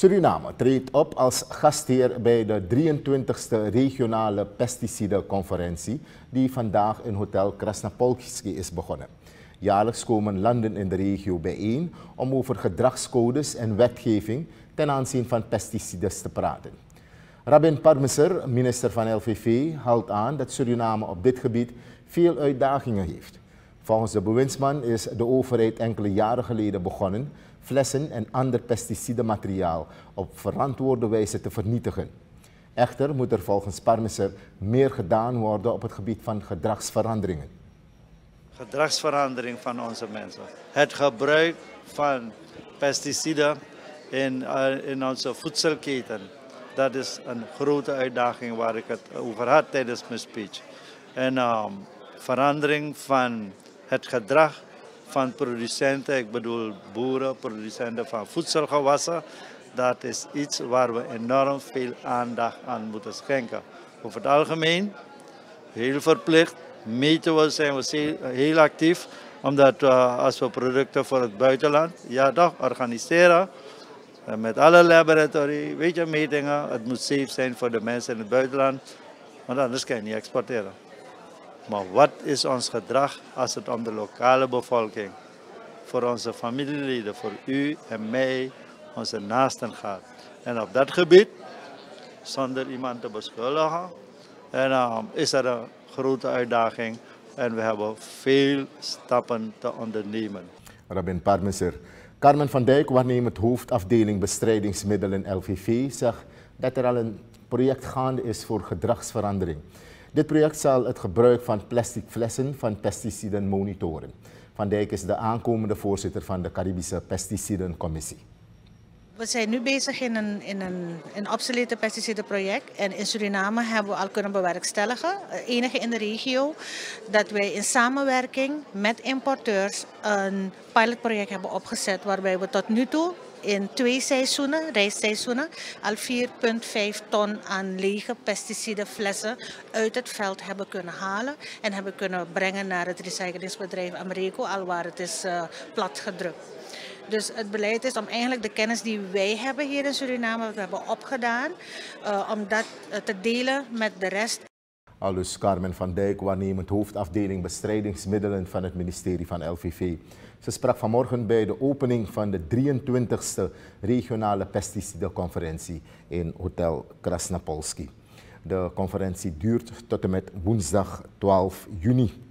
Suriname treedt op als gastheer bij de 23e regionale pesticidenconferentie die vandaag in Hotel Krasnapolski is begonnen. Jaarlijks komen landen in de regio bijeen om over gedragscodes en wetgeving ten aanzien van pesticiden te praten. Rabin Parmeser, minister van LVV, haalt aan dat Suriname op dit gebied veel uitdagingen heeft. Volgens de bewindsman is de overheid enkele jaren geleden begonnen flessen en ander pesticidenmateriaal op verantwoorde wijze te vernietigen. Echter moet er volgens Parmeser meer gedaan worden op het gebied van gedragsveranderingen. Gedragsverandering van onze mensen. Het gebruik van pesticiden in onze voedselketen. Dat is een grote uitdaging waar ik het over had tijdens mijn speech. En verandering van het gedrag van producenten, ik bedoel boeren, producenten van voedselgewassen, dat is iets waar we enorm veel aandacht aan moeten schenken. Over het algemeen, heel verplicht, meten we, zijn we heel actief, omdat als we producten voor het buitenland, ja toch, organiseren, met alle laboratorie, weet je, metingen, het moet safe zijn voor de mensen in het buitenland, want anders kan je niet exporteren. Maar wat is ons gedrag als het om de lokale bevolking, voor onze familieleden, voor u en mij, onze naasten gaat? En op dat gebied, zonder iemand te beschuldigen, is er een grote uitdaging en we hebben veel stappen te ondernemen. Rabin Parmeser. Carmen van Dijk, waarnemend hoofdafdeling bestrijdingsmiddelen LVV, zegt dat er al een project gaande is voor gedragsverandering. Dit project zal het gebruik van plastic flessen van pesticiden monitoren. Van Dijk is de aankomende voorzitter van de Caribische Pesticidencommissie. We zijn nu bezig in een obsolete pesticidenproject. En in Suriname hebben we al kunnen bewerkstelligen, enige in de regio, dat wij in samenwerking met importeurs een pilotproject hebben opgezet waarbij we tot nu toe in 2 seizoenen, rijstseizoenen, al 4,5 ton aan lege pesticidenflessen uit het veld hebben kunnen halen en hebben kunnen brengen naar het recyclingsbedrijf Amreco, alwaar het is platgedrukt. Dus het beleid is om eigenlijk de kennis die wij hebben hier in Suriname, wat we hebben opgedaan, om dat te delen met de rest. Aldus Carmen van Dijk, waarnemend hoofdafdeling bestrijdingsmiddelen van het ministerie van LVV. Ze sprak vanmorgen bij de opening van de 23e regionale pesticidenconferentie in Hotel Krasnapolski. De conferentie duurt tot en met woensdag 12 juni.